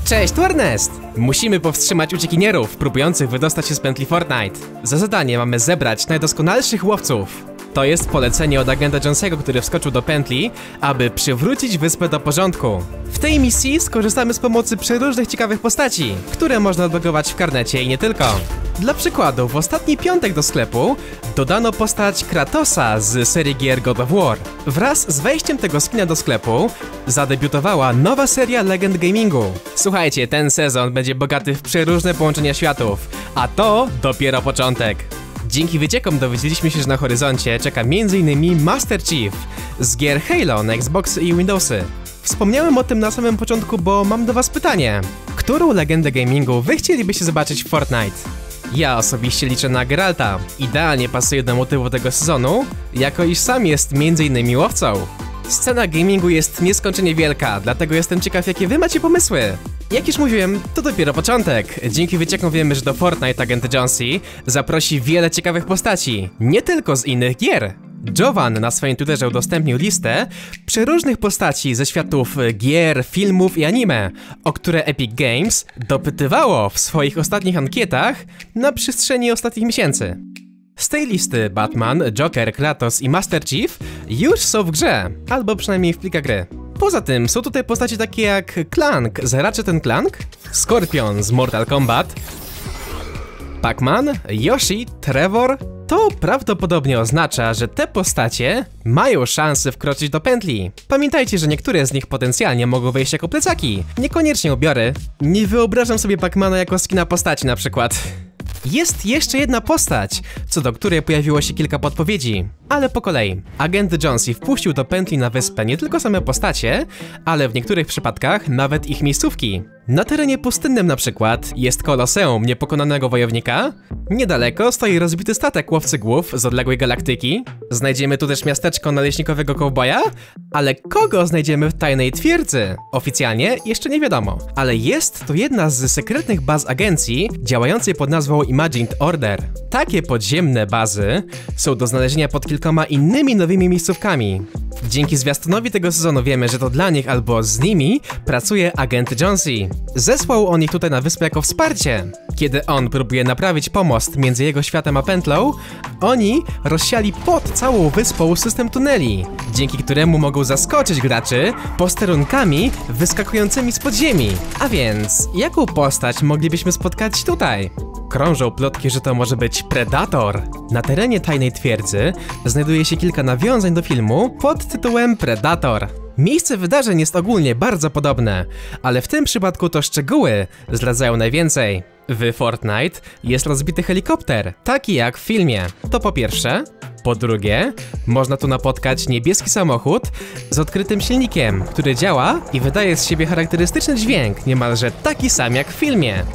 Cześć, tu Ernest! Musimy powstrzymać uciekinierów próbujących wydostać się z pętli Fortnite. Za zadanie mamy zebrać najdoskonalszych łowców. To jest polecenie od agenta Jonesiego, który wskoczył do pętli, aby przywrócić wyspę do porządku. W tej misji skorzystamy z pomocy przeróżnych ciekawych postaci, które można odblokować w karnecie i nie tylko. Dla przykładu, w ostatni piątek do sklepu dodano postać Kratosa z serii gier God of War. Wraz z wejściem tego skina do sklepu zadebiutowała nowa seria Legend Gamingu. Słuchajcie, ten sezon będzie bogaty w przeróżne połączenia światów, a to dopiero początek. Dzięki wyciekom dowiedzieliśmy się, że na horyzoncie czeka m.in. Master Chief z gier Halo na Xboxy i Windowsy. Wspomniałem o tym na samym początku, bo mam do was pytanie. Którą legendę gamingu wy chcielibyście zobaczyć w Fortnite? Ja osobiście liczę na Geralta. Idealnie pasuje do motywu tego sezonu, jako iż sam jest m.in. łowcą. Scena gamingu jest nieskończenie wielka, dlatego jestem ciekaw, jakie wy macie pomysły. Jak już mówiłem, to dopiero początek. Dzięki wyciekom wiemy, że do Fortnite agent Jonesy zaprosi wiele ciekawych postaci, nie tylko z innych gier. Jovan na swoim Twitterze udostępnił listę przeróżnych postaci ze światów gier, filmów i anime, o które Epic Games dopytywało w swoich ostatnich ankietach na przestrzeni ostatnich miesięcy. Z tej listy Batman, Joker, Kratos i Master Chief już są w grze, albo przynajmniej w plikach gry. Poza tym są tutaj postacie takie jak Clank z Ratchet & Clank, Scorpion z Mortal Kombat, Pac-Man, Yoshi, Trevor. To prawdopodobnie oznacza, że te postacie mają szansę wkroczyć do pętli. Pamiętajcie, że niektóre z nich potencjalnie mogą wejść jako plecaki, niekoniecznie ubiory. Nie wyobrażam sobie Pac-Mana jako skina postaci na przykład. Jest jeszcze jedna postać, co do której pojawiło się kilka podpowiedzi, ale po kolei. Agent Jonesy wpuścił do pętli na wyspę nie tylko same postacie, ale w niektórych przypadkach nawet ich miejscówki. Na terenie pustynnym na przykład jest koloseum niepokonanego wojownika, niedaleko stoi rozbity statek łowcy głów z odległej galaktyki, znajdziemy tu też miasteczko naleśnikowego kowboja, ale kogo znajdziemy w tajnej twierdzy? Oficjalnie jeszcze nie wiadomo, ale jest to jedna z sekretnych baz agencji działającej pod nazwą Imagined Order. Takie podziemne bazy są do znalezienia pod kilkoma innymi nowymi miejscówkami. Dzięki zwiastunowi tego sezonu wiemy, że to dla nich albo z nimi pracuje agent Jonesy. Zesłał on ich tutaj na wyspę jako wsparcie. Kiedy on próbuje naprawić pomost między jego światem a pętlą, oni rozsiali pod całą wyspą system tuneli, dzięki któremu mogą zaskoczyć graczy posterunkami wyskakującymi z podziemi. A więc, jaką postać moglibyśmy spotkać tutaj? Krążą plotki, że to może być Predator. Na terenie tajnej twierdzy znajduje się kilka nawiązań do filmu pod tytułem Predator. Miejsce wydarzeń jest ogólnie bardzo podobne, ale w tym przypadku to szczegóły zdradzają najwięcej. W Fortnite jest rozbity helikopter, taki jak w filmie. To po pierwsze. Po drugie, można tu napotkać niebieski samochód z odkrytym silnikiem, który działa i wydaje z siebie charakterystyczny dźwięk, niemalże taki sam jak w filmie.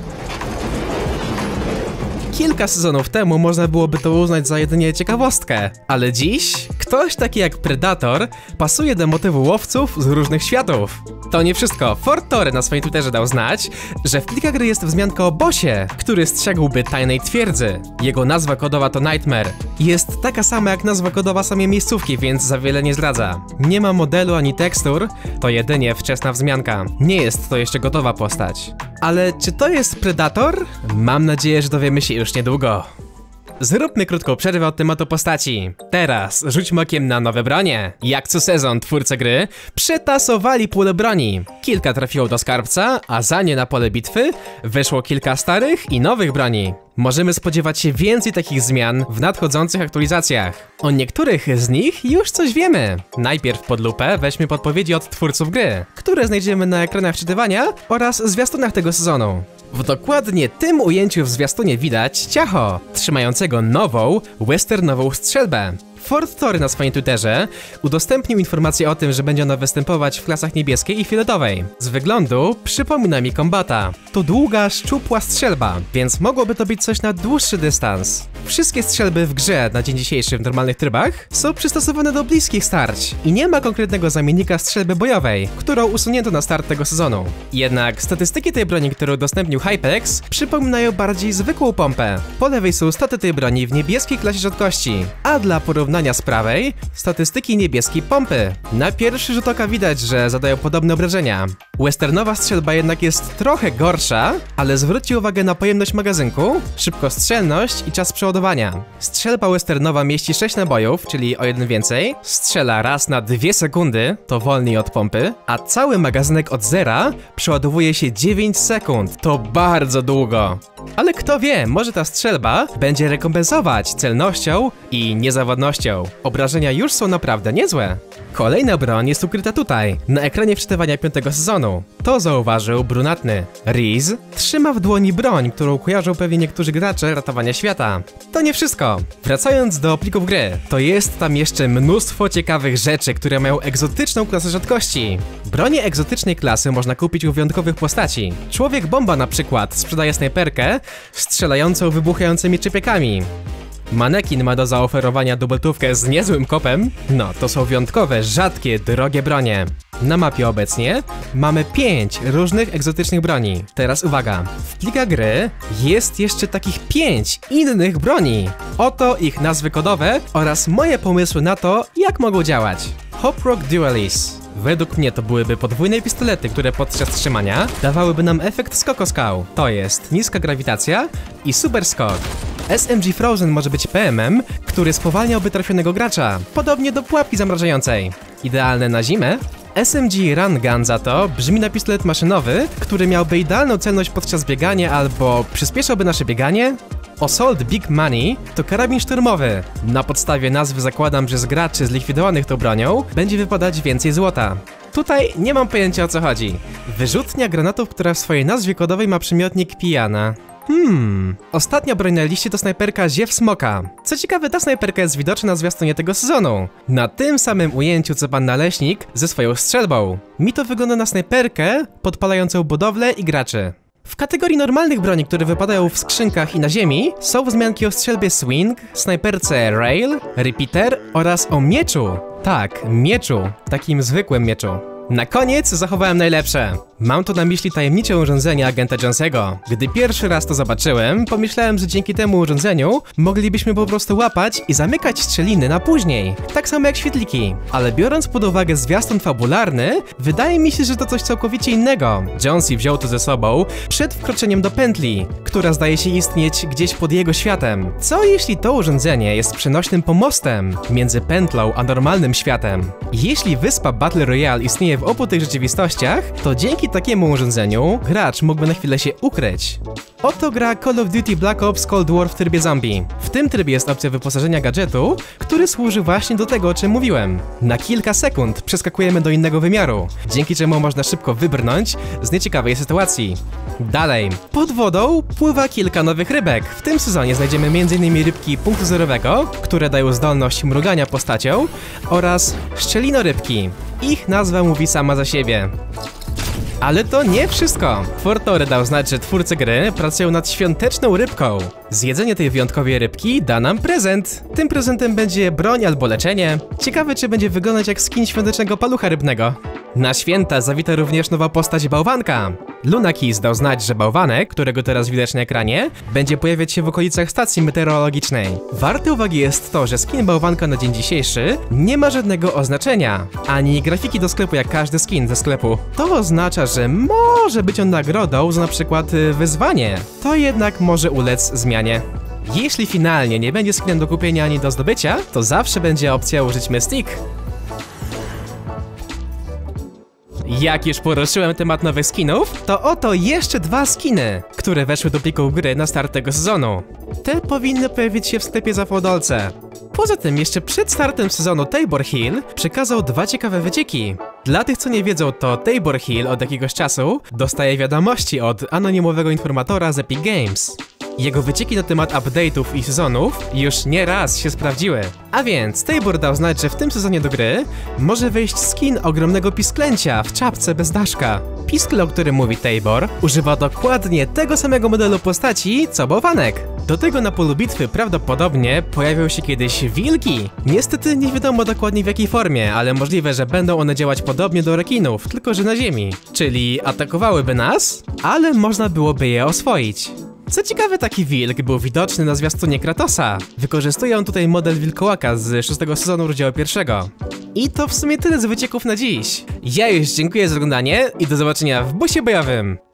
Kilka sezonów temu można byłoby to uznać za jedynie ciekawostkę, ale dziś ktoś taki jak Predator pasuje do motywu łowców z różnych światów. To nie wszystko. Fortory na swoim Twitterze dał znać, że w plikach gry jest wzmianka o bossie, który strzegłby tajnej twierdzy. Jego nazwa kodowa to Nightmare. Jest taka sama jak nazwa kodowa samej miejscówki, więc za wiele nie zdradza. Nie ma modelu ani tekstur, to jedynie wczesna wzmianka. Nie jest to jeszcze gotowa postać. Ale czy to jest Predator? Mam nadzieję, że dowiemy się już niedługo. Zróbmy krótką przerwę od tematu postaci. Teraz rzućmy okiem na nowe bronie. Jak co sezon twórcy gry przetasowali pulę broni. Kilka trafiło do skarbca, a za nie na pole bitwy weszło kilka starych i nowych broni. Możemy spodziewać się więcej takich zmian w nadchodzących aktualizacjach. O niektórych z nich już coś wiemy. Najpierw pod lupę weźmy podpowiedzi od twórców gry, które znajdziemy na ekranach wczytywania oraz zwiastunach tego sezonu. W dokładnie tym ujęciu w zwiastunie widać Ciacho, trzymającego nową, westernową strzelbę. Fortory na swoim Twitterze udostępnił informację o tym, że będzie ona występować w klasach niebieskiej i fioletowej. Z wyglądu przypomina mi Kombata. To długa, szczupła strzelba, więc mogłoby to być coś na dłuższy dystans. Wszystkie strzelby w grze na dzień dzisiejszy w normalnych trybach są przystosowane do bliskich starć i nie ma konkretnego zamiennika strzelby bojowej, którą usunięto na start tego sezonu. Jednak statystyki tej broni, które udostępnił Hypex, przypominają bardziej zwykłą pompę. Po lewej są staty tej broni w niebieskiej klasie rzadkości, a dla porównania z prawej statystyki niebieskiej pompy. Na pierwszy rzut oka widać, że zadają podobne obrażenia. Westernowa strzelba jednak jest trochę gorsza, ale zwróćcie uwagę na pojemność magazynku, szybkostrzelność i czas przeładowania. Strzelba westernowa mieści 6 nabojów, czyli o 1 więcej, strzela raz na 2 sekundy, to wolniej od pompy, a cały magazynek od zera przeładowuje się 9 sekund, to bardzo długo. Ale kto wie, może ta strzelba będzie rekompensować celnością i niezawodnością. Obrażenia już są naprawdę niezłe. Kolejna broń jest ukryta tutaj, na ekranie wczytywania 5. sezonu. To zauważył brunatny. Riz trzyma w dłoni broń, którą kojarzą pewnie niektórzy gracze ratowania świata. To nie wszystko. Wracając do plików gry, to jest tam jeszcze mnóstwo ciekawych rzeczy, które mają egzotyczną klasę rzadkości. Bronie egzotycznej klasy można kupić u wyjątkowych postaci. Człowiek Bomba na przykład sprzedaje snajperkę strzelającą wybuchającymi czepiekami. Manekin ma do zaoferowania dubeltówkę z niezłym kopem. No, to są wyjątkowe, rzadkie, drogie bronie. Na mapie obecnie mamy 5 różnych egzotycznych broni. Teraz uwaga, w plikach gry jest jeszcze takich 5 innych broni. Oto ich nazwy kodowe oraz moje pomysły na to, jak mogą działać. Hop Rock Dualis. Według mnie to byłyby podwójne pistolety, które podczas trzymania dawałyby nam efekt skokoskał. To jest niska grawitacja i super skok. SMG Frozen może być PM-em, który spowalniałby trafionego gracza, podobnie do pułapki zamrażającej. Idealne na zimę. SMG Run Gun za to brzmi na pistolet maszynowy, który miałby idealną celność podczas biegania albo przyspieszałby nasze bieganie. Assault Big Money to karabin szturmowy. Na podstawie nazwy zakładam, że z graczy zlikwidowanych tą bronią będzie wypadać więcej złota. Tutaj nie mam pojęcia, o co chodzi. Wyrzutnia granatów, która w swojej nazwie kodowej ma przymiotnik pijana. Ostatnia broń na liście to snajperka Ziew Smoka. Co ciekawe, ta snajperka jest widoczna na zwiastunie tego sezonu. Na tym samym ujęciu co pan naleśnik ze swoją strzelbą. Mi to wygląda na snajperkę podpalającą budowlę i graczy. W kategorii normalnych broni, które wypadają w skrzynkach i na ziemi, są wzmianki o strzelbie Swing, snajperce Rail, Repeater oraz o mieczu. Tak, mieczu. Takim zwykłym mieczu. Na koniec zachowałem najlepsze. Mam tu na myśli tajemnicze urządzenie agenta Jonesego. Gdy pierwszy raz to zobaczyłem, pomyślałem, że dzięki temu urządzeniu moglibyśmy po prostu łapać i zamykać strzeliny na później. Tak samo jak świetliki. Ale biorąc pod uwagę zwiastun fabularny, wydaje mi się, że to coś całkowicie innego. Jonesy wziął to ze sobą przed wkroczeniem do pętli, która zdaje się istnieć gdzieś pod jego światem. Co jeśli to urządzenie jest przenośnym pomostem między pętlą a normalnym światem? Jeśli wyspa Battle Royale istnieje w obu tych rzeczywistościach, to dzięki takiemu urządzeniu gracz mógłby na chwilę się ukryć. Oto gra Call of Duty Black Ops Cold War w trybie zombie. W tym trybie jest opcja wyposażenia gadżetu, który służy właśnie do tego, o czym mówiłem. Na kilka sekund przeskakujemy do innego wymiaru, dzięki czemu można szybko wybrnąć z nieciekawej sytuacji. Dalej, pod wodą pływa kilka nowych rybek. W tym sezonie znajdziemy m.in. rybki punktu zerowego, które dają zdolność mrugania postacią, oraz szczelinorybki. Ich nazwa mówi sama za siebie. Ale to nie wszystko. Fortory dał znać, że twórcy gry pracują nad świąteczną rybką. Zjedzenie tej wyjątkowej rybki da nam prezent. Tym prezentem będzie broń albo leczenie. Ciekawe, czy będzie wyglądać jak skin świątecznego palucha rybnego. Na święta zawita również nowa postać bałwanka. Lunakis dał znać, że bałwanek, którego teraz widać na ekranie, będzie pojawiać się w okolicach stacji meteorologicznej. Warte uwagi jest to, że skin bałwanka na dzień dzisiejszy nie ma żadnego oznaczenia, ani grafiki do sklepu jak każdy skin ze sklepu. To oznacza, że może być on nagrodą za na przykład wyzwanie. To jednak może ulec zmianie. Jeśli finalnie nie będzie skinem do kupienia ani do zdobycia, to zawsze będzie opcja użyć Mystic. Jak już poruszyłem temat nowych skinów, to oto jeszcze 2 skiny, które weszły do plików gry na start tego sezonu. Te powinny pojawić się w sklepie za $. Poza tym jeszcze przed startem sezonu Tabor Hill przekazał 2 ciekawe wycieki. Dla tych, co nie wiedzą, to Tabor Hill od jakiegoś czasu dostaje wiadomości od anonimowego informatora z Epic Games. Jego wycieki na temat update'ów i sezonów już nie raz się sprawdziły. A więc Tabor dał znać, że w tym sezonie do gry może wejść skin ogromnego pisklęcia w czapce bez daszka. Piskle, o którym mówi Tabor, używa dokładnie tego samego modelu postaci, co bałwanek. Do tego na polu bitwy prawdopodobnie pojawią się kiedyś wilki. Niestety nie wiadomo dokładnie w jakiej formie, ale możliwe, że będą one działać podobnie do rekinów, tylko że na ziemi. Czyli atakowałyby nas, ale można byłoby je oswoić. Co ciekawe, taki wilk był widoczny na zwiastunie Kratosa. Wykorzystuje on tutaj model wilkołaka z 6 sezonu rozdziału 1. I to w sumie tyle z wycieków na dziś. Ja już dziękuję za oglądanie i do zobaczenia w busie bojowym.